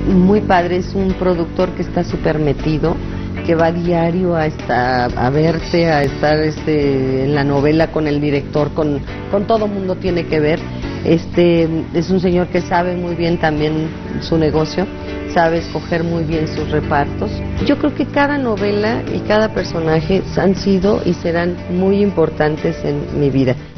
muy padre, es un productor que está súper metido, que va diario a verte, a estar en la novela con el director, con todo mundo tiene que ver. Es un señor que sabe muy bien también su negocio, sabe escoger muy bien sus repartos. Yo creo que cada novela y cada personaje han sido y serán muy importantes en mi vida.